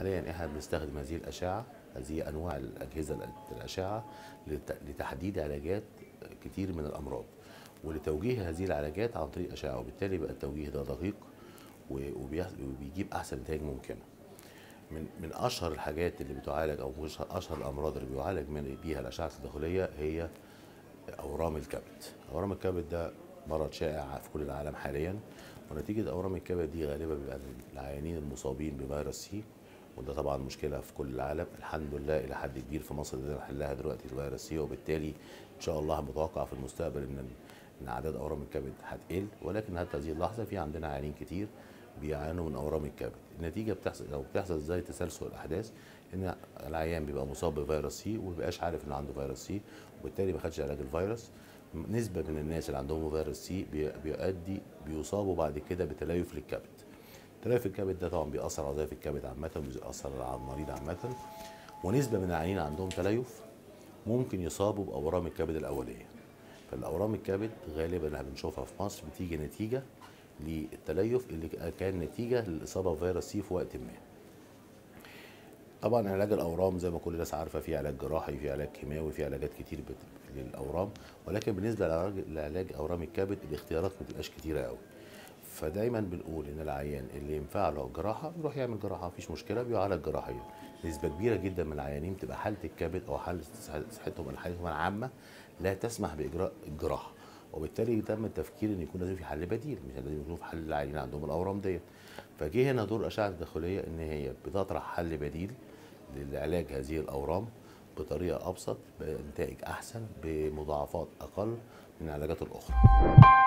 حاليا احنا بنستخدم هذه الاشعه، هذه انواع الاجهزه الاشعه لتحديد علاجات كتير من الامراض ولتوجيه هذه العلاجات عن طريق اشعه، وبالتالي بقى التوجيه ده دقيق وبيجيب احسن نتائج ممكنه. من اشهر الحاجات اللي بتعالج او اشهر الامراض اللي بيعالج بيها الاشعه التداخليه هي اورام الكبد. اورام الكبد ده مرض شائع في كل العالم حاليا، ونتيجه اورام الكبد دي غالبا بيبقى العيانين المصابين بفيروس سي، وده طبعا مشكله في كل العالم. الحمد لله الى حد كبير في مصر قدرنا نحلها دلوقتي الفيروس سي، وبالتالي ان شاء الله متوقع في المستقبل ان اعداد اورام الكبد هتقل، ولكن حتى هذه اللحظه في عندنا عيانين كتير بيعانوا من اورام الكبد. النتيجه بتحصل ازاي؟ تسلسل الاحداث، ان العيان بيبقى مصاب بفيروس سي وما بيبقاش عارف ان عنده فيروس سي، وبالتالي ما خدش علاج الفيروس. نسبه من الناس اللي عندهم فيروس سي بيصابوا بعد كده بتليف للكبد. تليف الكبد ده طبعا بيأثر على وظائف الكبد عامه وبيأثر على المريض عامه، ونسبه من العيانين عندهم تليف ممكن يصابوا باورام الكبد الاوليه. فالاورام الكبد غالبا اللي بنشوفها في مصر بتيجي نتيجه للتليف اللي كان نتيجه للاصابه بفيروس سي في وقت ما. طبعا علاج الاورام زي ما كل الناس عارفه في علاج جراحي، في علاج كيماوي، في علاجات كتير للاورام، ولكن بالنسبه لعلاج اورام الكبد الاختيارات ما بتبقاش كتيره قوي. فدايما بنقول ان العيان اللي ينفع له جراحه يروح يعمل جراحه، مفيش مشكله، بيعالج جراحيا. نسبه كبيره جدا من العيانين بتبقى حاله الكبد او حاله حالتهم العامه لا تسمح باجراء الجراحه، وبالتالي تم التفكير ان يكون لازم في حل بديل، مش لازم يكون في حل للعيانين عندهم الاورام ديت. فجه هنا دور الاشعه التداخليه ان هي بتطرح حل بديل لعلاج هذه الاورام بطريقه ابسط، بنتائج احسن، بمضاعفات اقل من العلاجات الاخرى.